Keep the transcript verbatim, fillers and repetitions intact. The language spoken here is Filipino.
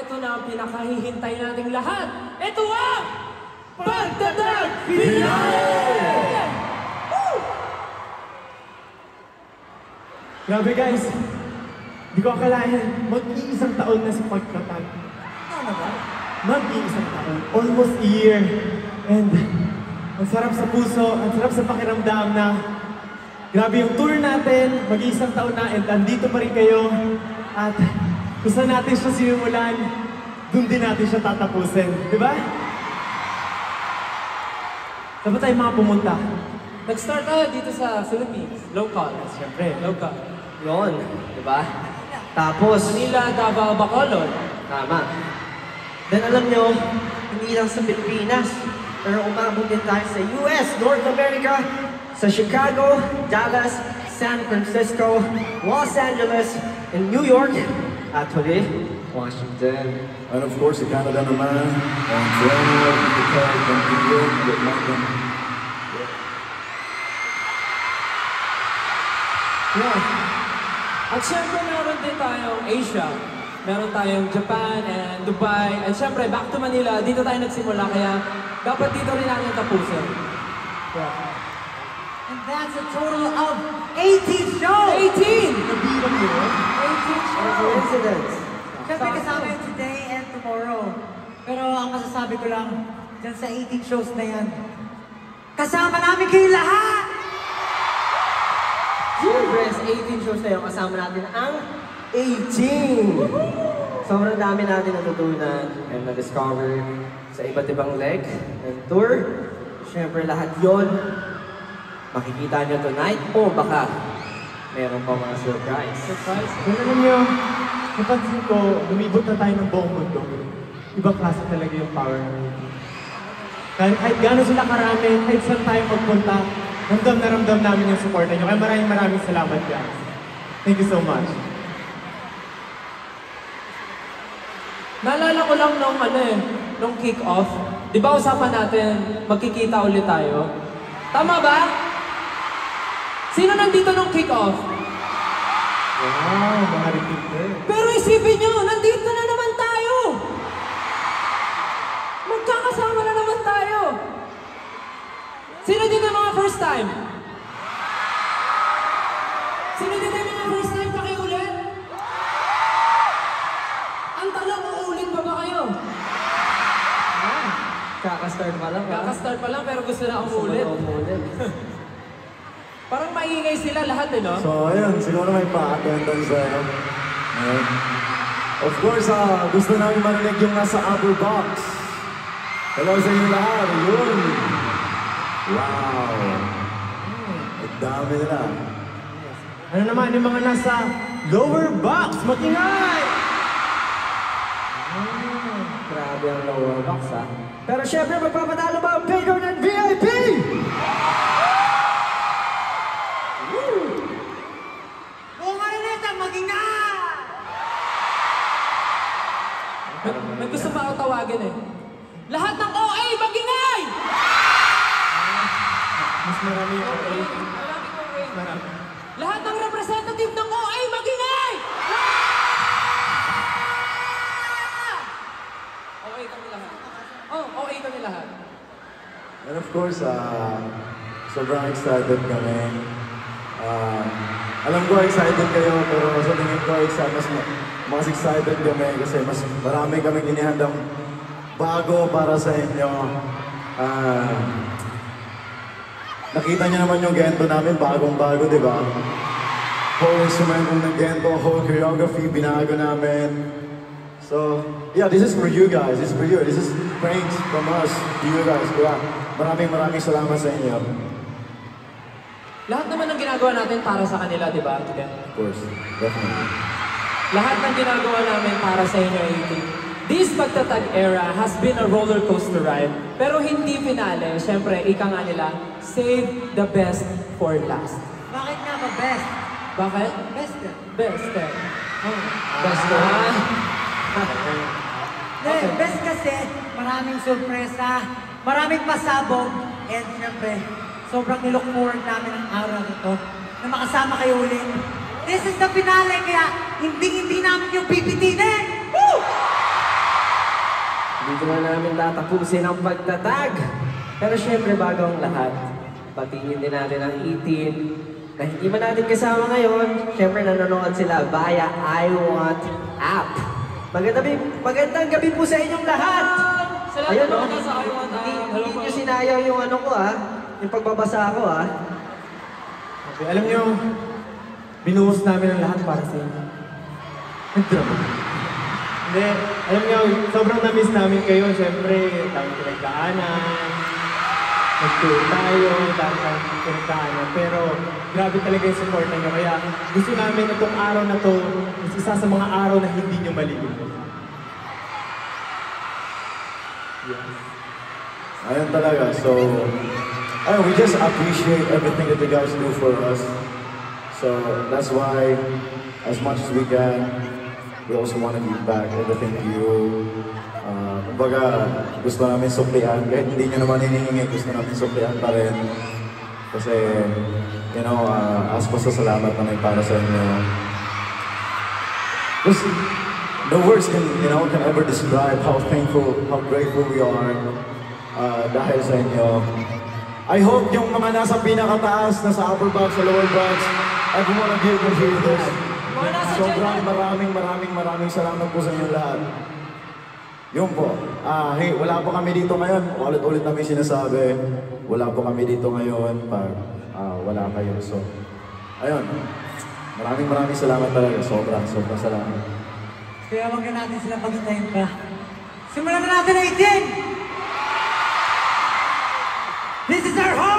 ito na ang pinakahihintay nating lahat. Ito ang Pagtatag Finale! Grabe guys, di ko akalain, mag-iisang taon na sa pagtatag. Ano ba? Mag-iisang taon, almost a year. And ang sarap sa puso, ang sarap sa pakiramdam na grabe yung tour natin, mag-iisang taon na, and andito pa rin kayo. At kung saan natin siya sinimulan, doon din natin siya tatapusin. Di ba? Saan ba tayo mga pumunta? Nag-start tayo dito sa Philippines. Local. Siyempre. Local. Yun, di ba? Tapos, Manila, Davao, Bacolod. tama. Then alam nyo, hindi lang sa Pilipinas, pero umabot din tayo sa U S, North America, sa Chicago, Dallas, San Francisco, Los Angeles, and New York, at huli, Washington. And of course, sa Canada naman, ang Toronto, Detroit, Vancouver, Edmonton. Yeah. At syempre meron din tayong Asia. Meron tayong Japan and Dubai. At syempre, back to Manila, dito tayo nagsimula. Kaya dapat dito rin natin tapusin. Yeah. And that's a total of eighteen shows! eighteen! Nabilang yun. eighteen shows! Coincidence. Siyempre kasama yun today and tomorrow. Pero ang masasabi ko lang, dyan sa eighteen shows na yan, kasama namin kayo lahat! Siyempre, sa eighteen shows na yun, kasama natin ang eighteen! Sobrang dami natin natutunan and na-discover sa iba't ibang leg ng tour. Siyempre, lahat yon makikita nyo tonight o baka meron pa mga surprise. Surprise? Kung alam nyo, napansin ko, lumibot na tayo ng buong mundo. Ibang klase talaga yung power namin. Kahit, kahit gano'n sila karami, kahit saan tayo magpunta, ramdam na ramdam namin yung support nyo. Kaya maraming maraming salamat guys. Thank you so much. Naalala ko lang nung ano eh, nung kick-off. Di ba usapan natin, magkikita ulit tayo? Tama ba? Sino nandito nung kick-off? Wow, mga repeater. Pero isipin nyo, nandito na naman tayo! Magkakasama na naman tayo! Sino dito yung mga first time? Sino dito yung mga first time pakiulit? Ang tanong, uulit pa ba kayo? Kaka-start pa lang, ha? Kaka-start pa lang pero gusto na umulit. Umulit. Parang maingay sila lahat eh, no? So, ayun, siguro may pa-attendance tayo. Ayun. Of course, ah, gusto namin marinig yung nasa upper box. Hello sa inyo lahat. Ayun. Wow. Ang dami nila. Ano naman yung mga nasa lower box? Matingay! Grabe ang lower box, ha? Pero syempre, magpapatalo ba ang Paycon and V I P? Oo nga rin, mag-ingay! May, may gusto pa ako tawagin eh. Lahat ng O A, magingay! Mas marami yung O A. Maraming O A. Marami. Lahat ng representative ng O A, magingay! O A kami lahat. Oh, O A kami lahat. And of course, ah, sobrang excited kami. Ah, alam ko excited kayo, pero sa tingin ko excited, mas, mas excited kami kasi mas marami kaming inihandang bago para sa inyo. Ah, nakita niyo naman yung gento namin, bagong-bago, di ba? Whole instrument ng gento, whole choreography, binago namin. So, yeah, this is for you guys. This is for you. This is thanks from us to you guys. Kaya maraming maraming salamat sa inyo. Lahat naman ng ginagawa natin para sa kanila, di ba? Okay. Of course, definitely. Lahat ng ginagawa namin para sa inyo, eighteen. This Pagtatag era has been a roller coaster ride, pero hindi finale. Siyempre, ika nga nila, save the best for last. Bakit nga ba best? Bakit? Best eh. Best eh. Oh. Best na. Okay. Best kasi, maraming sorpresa, maraming pasabog, and syempre, sobrang nilook forward namin ang araw nito na makasama kayo ulit. This is the finale, kaya hindi-hindi namin yung pipitinin! Woo! Dito na namin tatapusin ang pagtatag. Pero syempre bago ang lahat, patingin din natin ang eighteen na hindi man natin kasama ngayon. Syempre nanonood sila via I Want app. Magandang gabi, magandang gabi po sa inyong lahat. Salamat Ayun, po oh. na sa I Want app. Hindi, Hello hindi po. nyo sinayang yung ano ko ah, yung pagbabasa ko ah. Okay, alam nyo, binuhos namin ang lahat para sa inyo. Nag-drama. Hindi, alam nyo, sobrang na-miss namin kayo. Siyempre, dami pinagdaanan. Nag-tour tayo, dami tayong pinagdaanan. Pero, grabe talaga yung support nyo. Kaya, gusto namin itong araw na to, is isa sa mga araw na hindi nyo malilimutan. Ayun talaga. So, ayun, we just appreciate everything that you guys do for us. So, that's why, as much as we can, we also want to give back everything to you. Uh, kumbaga, gusto namin suplian. Kahit hindi nyo naman hinihingi, gusto namin suplian pa rin. Kasi, you know, uh, as pasasalamat namin para sa inyo. Just, no words can, you know, can ever describe how thankful, how grateful we are uh, dahil sa inyo. I hope yung mga nasa pinakataas, nasa upper box, sa lower box, everyone of you can hear this. Mga nasa Sobrang dyan. maraming maraming maraming salamat po sa inyo lahat. Yun po. Ah, hey, wala po kami dito ngayon. Ulit-ulit namin sinasabi. Wala po kami dito ngayon pag ah, wala kayo. So, ayun. Maraming maraming salamat talaga. Sobrang, sobrang salamat. Kaya wag na natin sila paghintayin pa. Simulan na natin ang eighteen! This is our home!